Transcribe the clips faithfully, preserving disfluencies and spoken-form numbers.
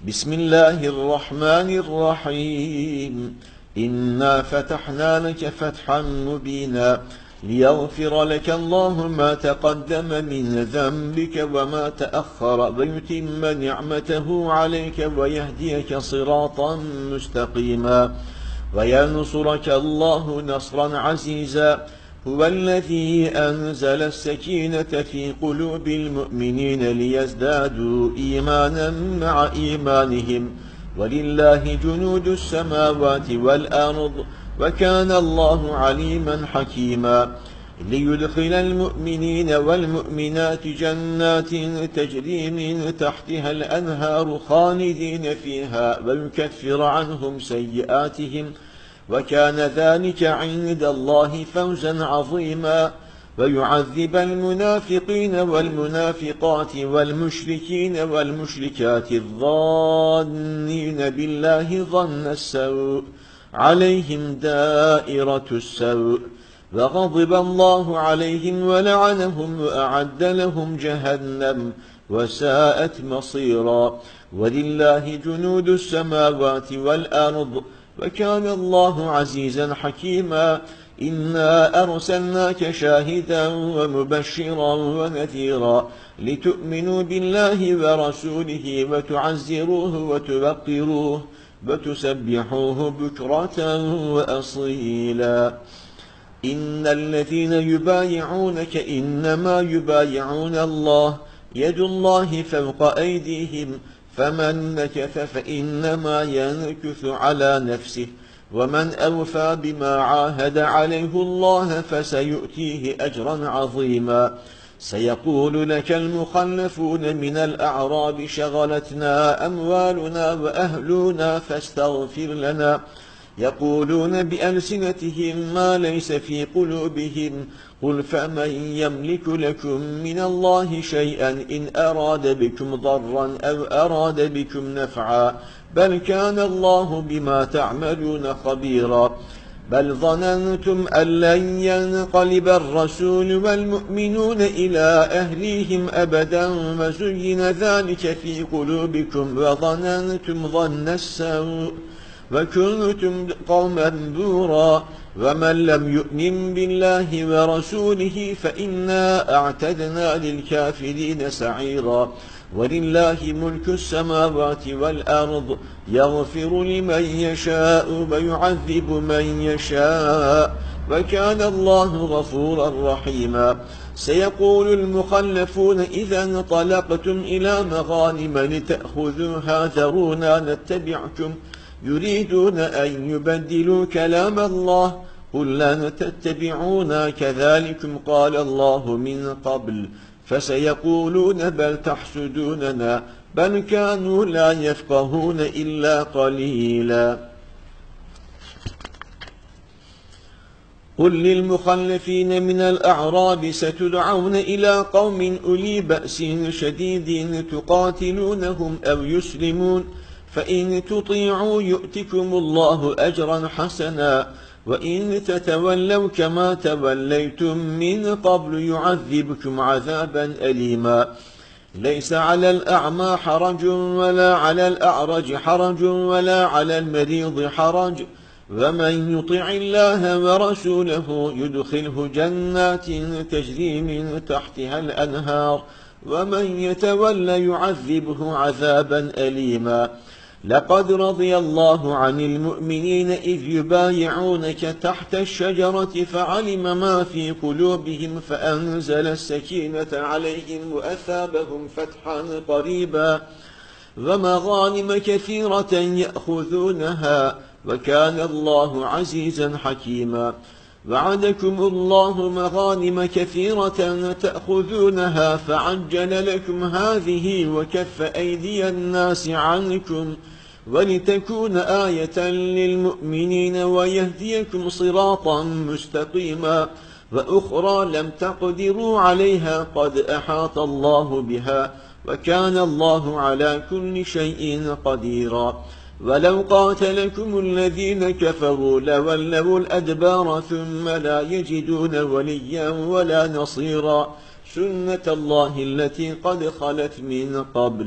بسم الله الرحمن الرحيم إنا فتحنا لك فتحا مبينا ليغفر لك الله ما تقدم من ذنبك وما تأخر ويتم نعمته عليك ويهديك صراطا مستقيما وينصرك الله نصرا عزيزا هو الذي أنزل السكينة في قلوب المؤمنين ليزدادوا إيمانا مع إيمانهم ولله جنود السماوات والأرض وكان الله عليما حكيما ليدخل المؤمنين والمؤمنات جنات تجري من تحتها الأنهار خالدين فيها ويكفر عنهم سيئاتهم وكان ذلك عند الله فوزا عظيما ويعذب المنافقين والمنافقات والمشركين والمشركات الظانين بالله ظن السوء عليهم دائرة السوء وغضب الله عليهم ولعنهم وأعد لهم جهنم وساءت مصيرا ولله جنود السماوات والأرض وكان الله عزيزا حكيما إنا أرسلناك شاهدا ومبشرا ونذيرا لتؤمنوا بالله ورسوله وتعزروه وتوقروه وتسبحوه بكرة وأصيلا إن الذين يبايعونك إنما يبايعون الله يد الله فوق أيديهم فمن نكث فإنما ينكث على نفسه ومن أوفى بما عاهد عليه الله فسيؤتيه أجرا عظيما سيقول لك المخلفون من الأعراب شغلتنا أموالنا وأهلنا فاستغفر لنا يقولون بألسنتهم ما ليس في قلوبهم قل فمن يملك لكم من الله شيئا إن أراد بكم ضرا أو أراد بكم نفعا بل كان الله بما تعملون خبيرا بل ظننتم أن لن ينقلب الرسول والمؤمنون إلى أهليهم أبدا وزين ذلك في قلوبكم وظننتم ظن السوء وكنتم قوما بورا ومن لم يؤمن بالله ورسوله فإنا أعتدنا للكافرين سعيرا ولله ملك السماوات والأرض يغفر لمن يشاء ويعذب من يشاء وكان الله غفورا رحيما سيقول المخلفون إذا انطلقتم إلى مغانم لتأخذوها ذرونا نتبعكم يريدون أن يبدلوا كلام الله قل لن تتبعونا كذلكم قال الله من قبل فسيقولون بل تحسدوننا بل كانوا لا يفقهون إلا قليلا قل للمخلفين من الأعراب ستدعون إلى قوم أولي بأس شديد تقاتلونهم أو يسلمون فإن تطيعوا يؤتكم الله أجرا حسنا وإن تتولوا كما توليتم من قبل يعذبكم عذابا أليما ليس على الأعمى حرج ولا على الأعرج حرج ولا على المريض حرج ومن يطع الله ورسوله يدخله جنات تجري من تحتها الأنهار ومن يتولى يعذبه عذابا أليما لقد رضي الله عن المؤمنين إذ يبايعونك تحت الشجرة فعلم ما في قلوبهم فأنزل السكينة عليهم وأثابهم فتحا قريبا ومغانم كثيرة يأخذونها وكان الله عزيزا حكيما وعدكم الله مغانم كثيرة تأخذونها فعجل لكم هذه وكف أيدي الناس عنكم ولتكون آية للمؤمنين ويهديكم صراطا مستقيما وأخرى لم تقدروا عليها قد أحاط الله بها وكان الله على كل شيء قديرا ولو قاتلكم الذين كفروا لولوا الأدبار ثم لا يجدون وليا ولا نصيرا سنة الله التي قد خلت من قبل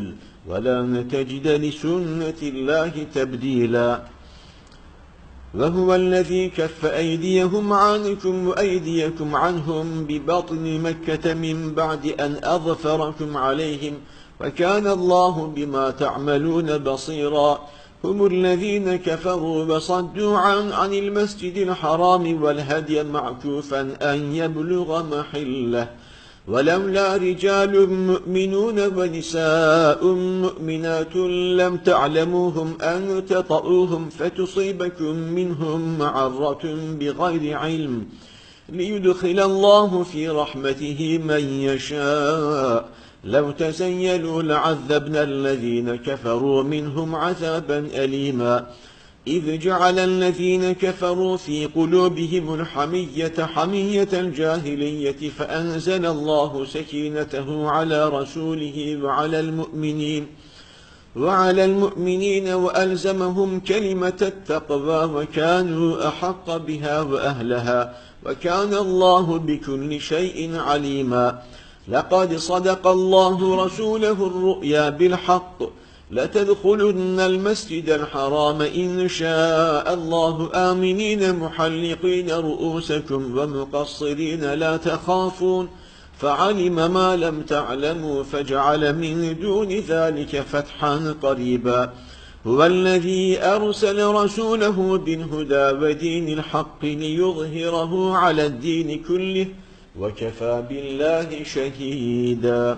ولن تجد لسنة الله تبديلا وهو الذي كف أيديهم عنكم وأيديكم عنهم ببطن مكة من بعد أن أظفركم عليهم وكان الله بما تعملون بصيرا هم الذين كفروا وصدوا عن, عن المسجد الحرام والهدي معكوفا أن يبلغ محله ولولا رجال مؤمنون ونساء مؤمنات لم تعلموهم أن تطؤوهم فتصيبكم منهم معرة بغير علم ليدخل الله في رحمته من يشاء لو تزيلوا لعذبنا الذين كفروا منهم عذابا أليما إذ جعل الذين كفروا في قلوبهم الحمية حمية الجاهلية فأنزل الله سكينته على رسوله وعلى المؤمنين وعلى المؤمنين وألزمهم كلمة التقوى وكانوا أحق بها وأهلها وكان الله بكل شيء عليما لقد صدق الله رسوله الرؤيا بالحق لتدخلن المسجد الحرام إن شاء الله آمنين محلقين رؤوسكم ومقصرين لا تخافون فعلم ما لم تعلموا فجعل من دون ذلك فتحا قريبا هو الذي أرسل رسوله بالهدى ودين الحق ليظهره على الدين كله وكفى بالله شهيدا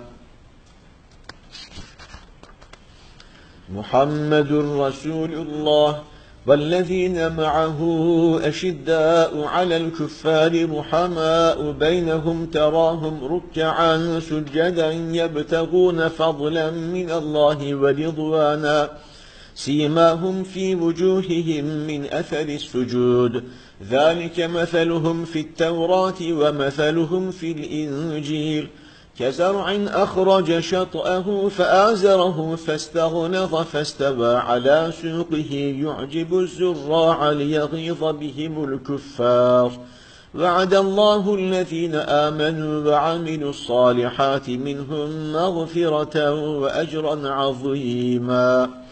محمد رسول الله والذين معه أشداء على الكفار رحماء بينهم تراهم ركعا سجدا يبتغون فضلا من الله ورضوانا سيماهم في وجوههم من أثر السجود ذلك مثلهم في التوراة ومثلهم في الإنجيل كزرع أخرج شطأه فآزره فاستغلظ فاستوى على سوقه يعجب الزراع ليغيظ بهم الكفار وعد الله الذين آمنوا وعملوا الصالحات منهم مغفرة وأجرا عظيما